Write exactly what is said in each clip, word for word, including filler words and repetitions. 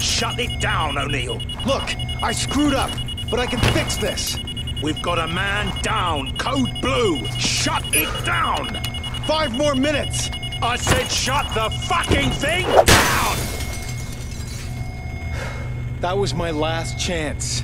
Shut it down, O'Neill. Look, I screwed up, but I can fix this. We've got a man down. Code blue. Shut it down. Five more minutes. I said shut the fucking thing down! That was my last chance.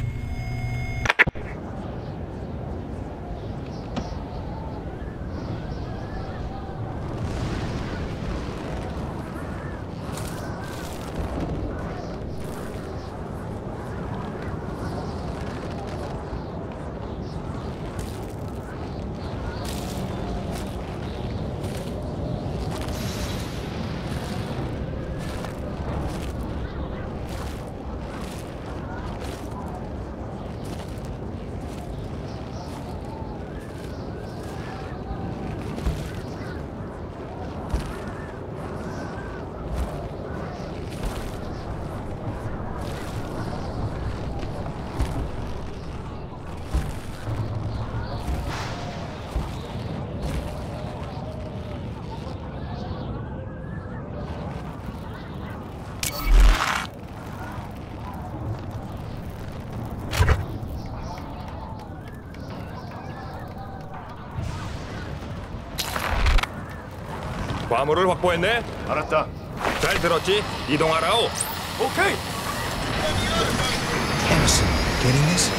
과물을 확보했네. 알았다. 잘 들었지? 이동하라오. 오케이. Anderson, getting this?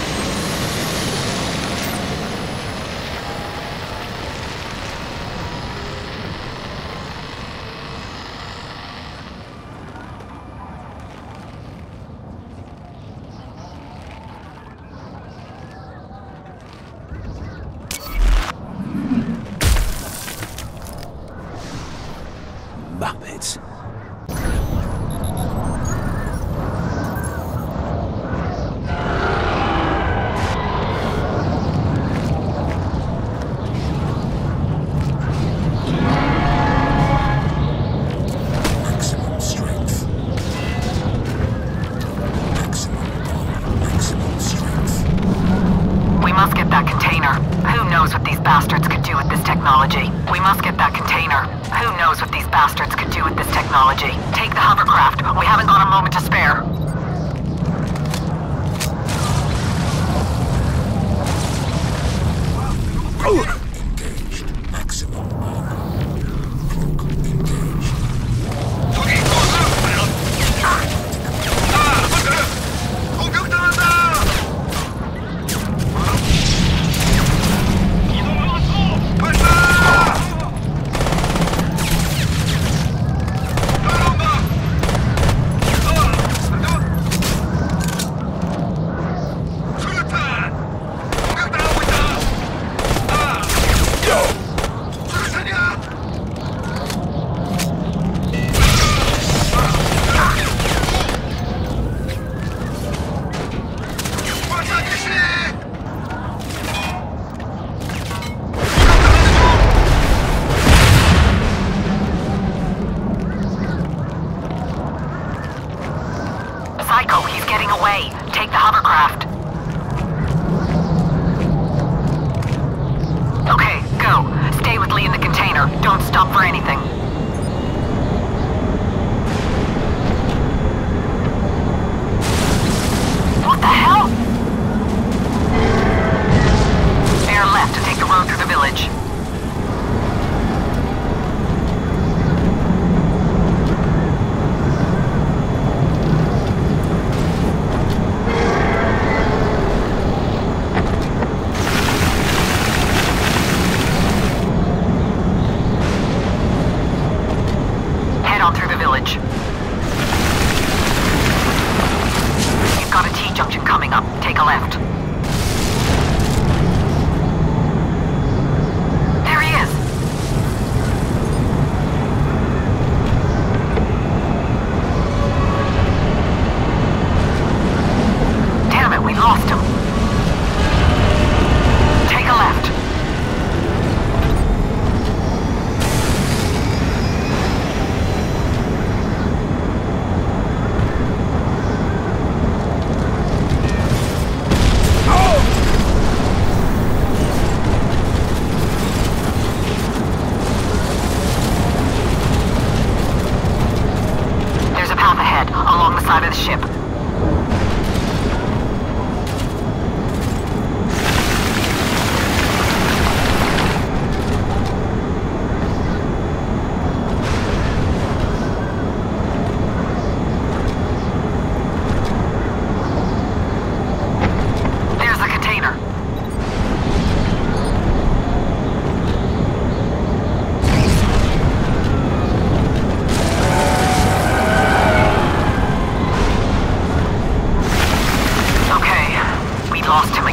Muppets. Maximum strength. Maximum power. Maximum strength. We must get that container. Who knows what these bastards could do with this technology? We must get that container. Who knows what these bastards could do with this technology? Take the hovercraft. We haven't got a moment to spare. Engaged. Maximum armor. Cloak engaged. Psycho, he's getting away. Take the hovercraft. Okay, go. Stay with Lee in the container. Don't stop for anything. What the hell? Bear left to take the road through the village. Head on through the village. You've got a T-junction coming up. Take a left.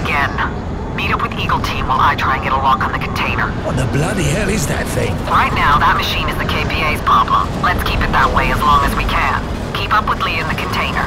again. Meet up with Eagle Team while I try and get a lock on the container. What the bloody hell is that thing? Right now, that machine is the K P A's problem. Let's keep it that way as long as we can. Keep up with Lee in the container.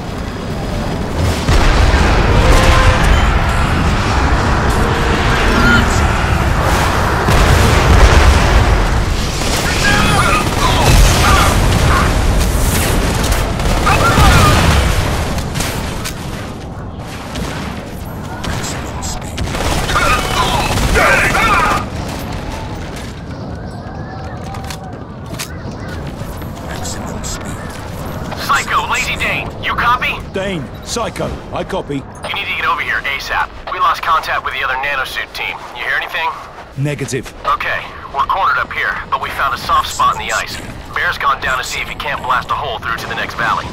Dane, Psycho, I copy. You need to get over here ASAP. We lost contact with the other nanosuit team. You hear anything? Negative. Okay, we're cornered up here, but we found a soft spot in the ice. Bear's gone down to see if he can't blast a hole through to the next valley.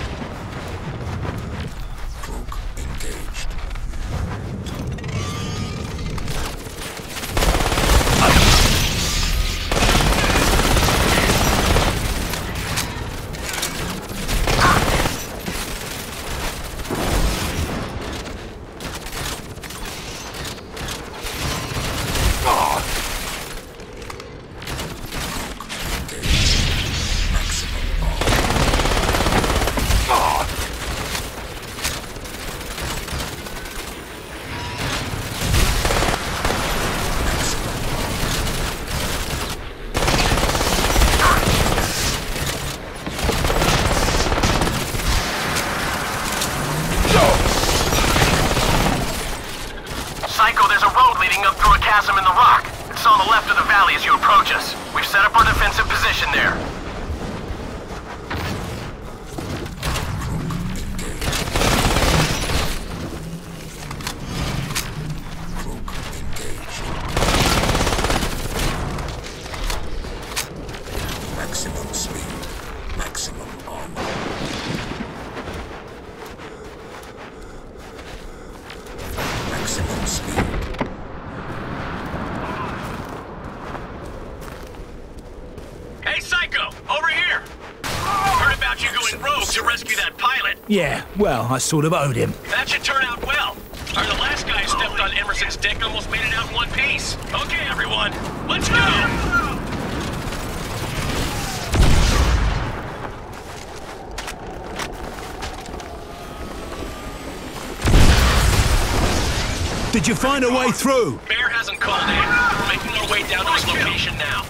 Psycho, there's a road leading up through a chasm in the rock. It's on the left of the valley as you approach us. We've set up our defensive position there. Maximum speed, maximum armor. Maximum speed. Hey, Psycho! Over here! Heard about you going rogue to rescue that pilot. Yeah, well, I sort of owed him. That should turn out well. Or the last guy who stepped on Emerson's dick almost made it out in one piece. Okay, everyone, let's go! Did you find a way through? Bear hasn't called in. We're making our way down to his location now.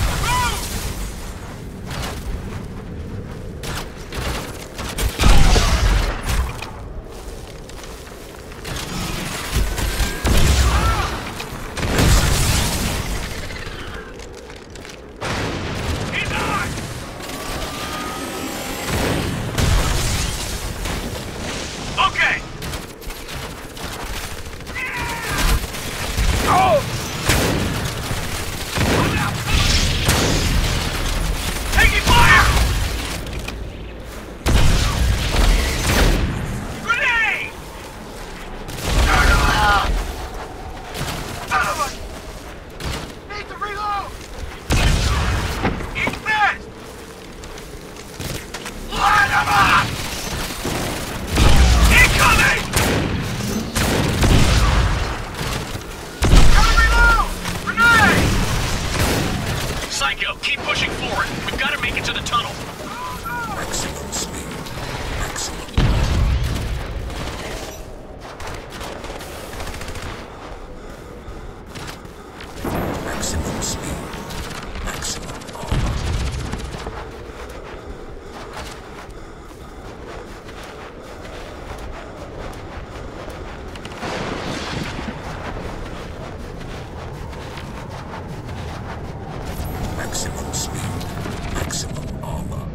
Psycho, keep pushing forward. We've got to make it to the tunnel. Maximum speed, maximum armor. Maximum speed, maximum armor. Maximum speed, maximum armor.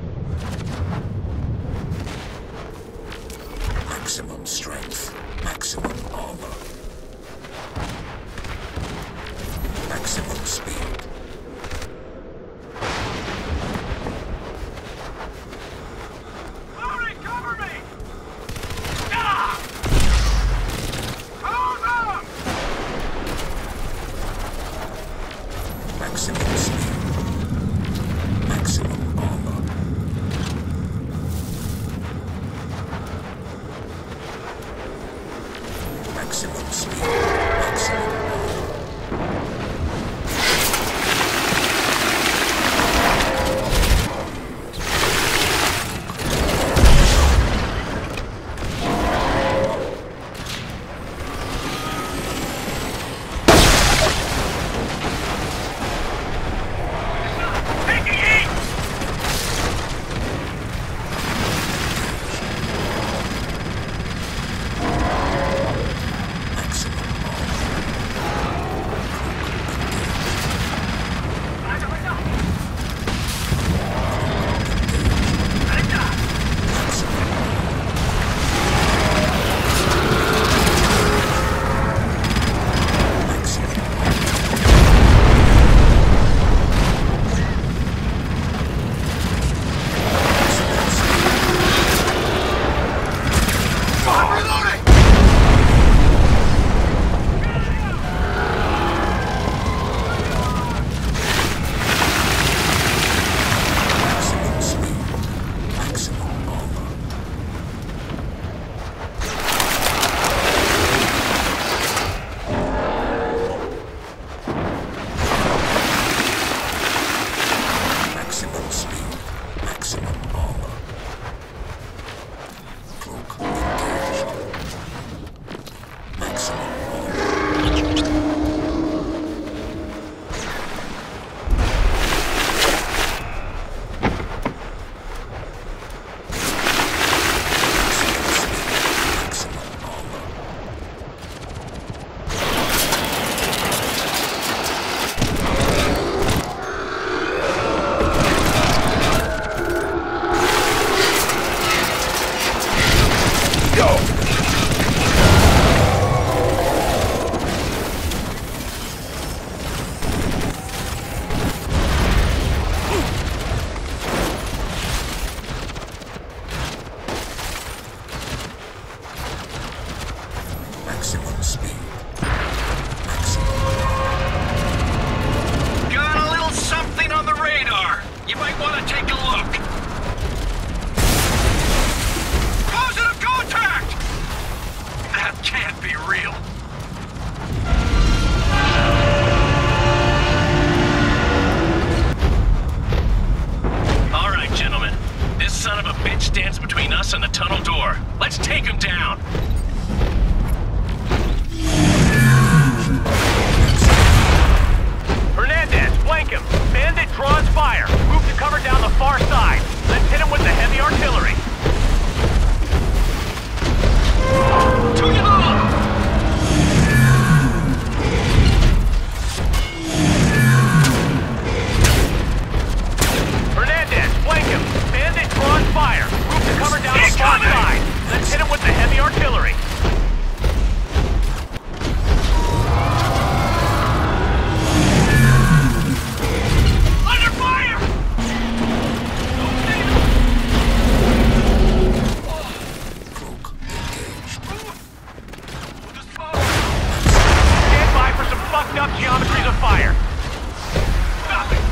up geometries of fire. Stop it!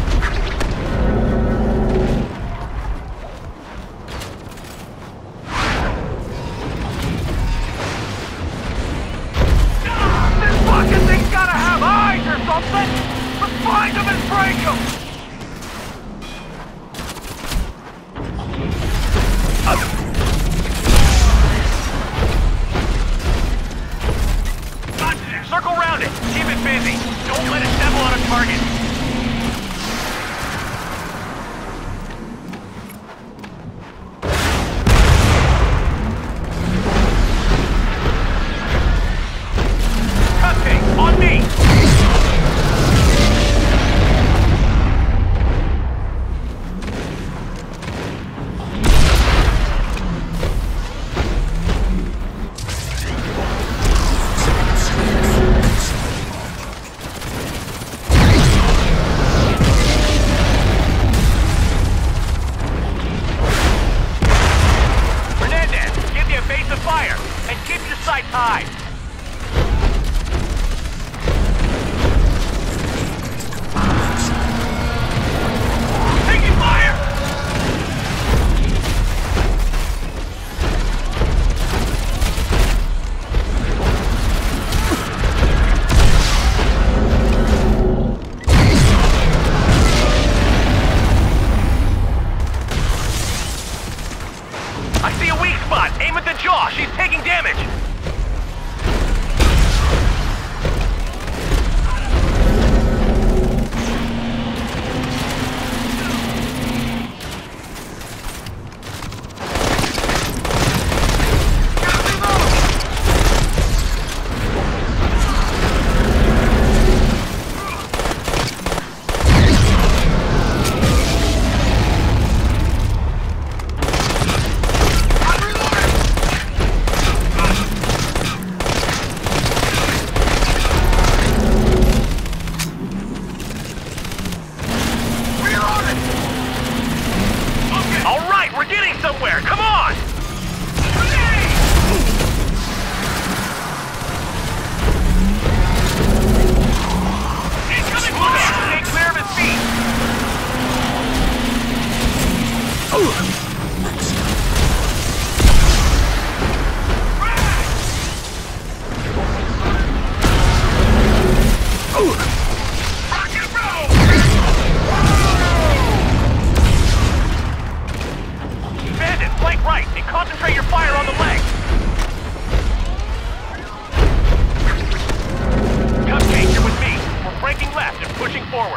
This fucking thing's gotta have eyes or something! Let's find them and break them! Circle round it. Keep it busy. Don't let it settle on a target. Cutting on me. Fire, and keep your sights high. Taking fire! I see a weak spot. Aim at the jaw. She's taking damage. Somewhere, come on! Incoming fire! Stay clear of his feet! Oh! Rock and roll! Bandit, flank right and concentrate your fire on the leg. Cupcake, you're with me. We're breaking left and pushing forward.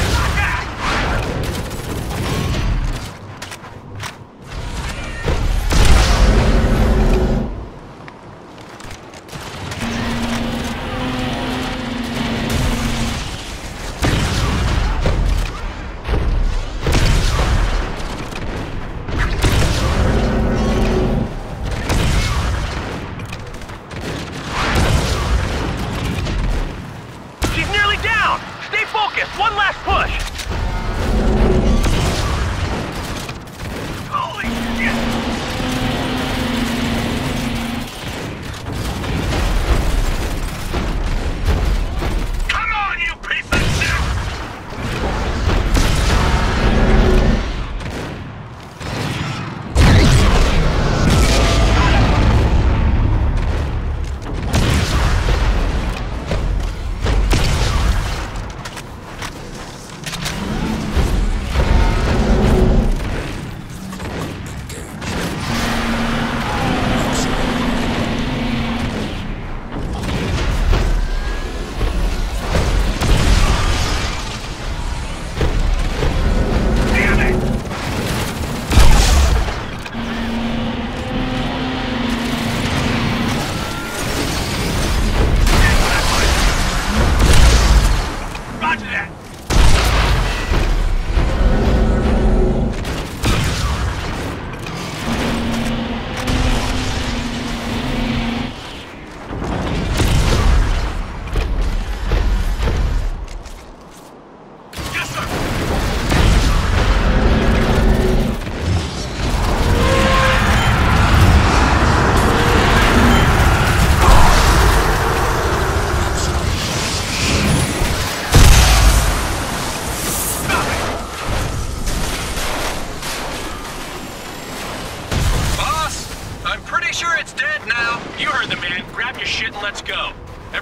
One last push! Holy shit! Come on, you piece of shit!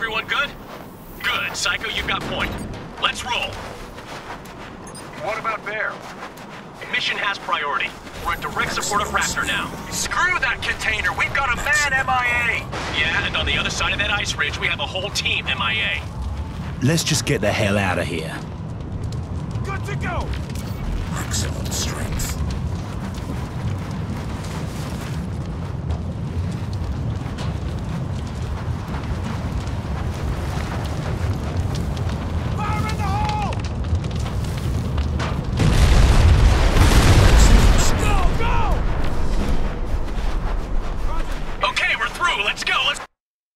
Everyone good? Good. Psycho, you got point. Let's roll. What about Bear? Mission has priority. We're in direct support of Raptor now. Screw that container! We've got a man M I A! Yeah, and on the other side of that ice ridge, we have a whole team M I A. Let's just get the hell out of here. Good to go! Maximum strength. Fire in the hole! Go, go! Okay, we're through. Let's go. Let's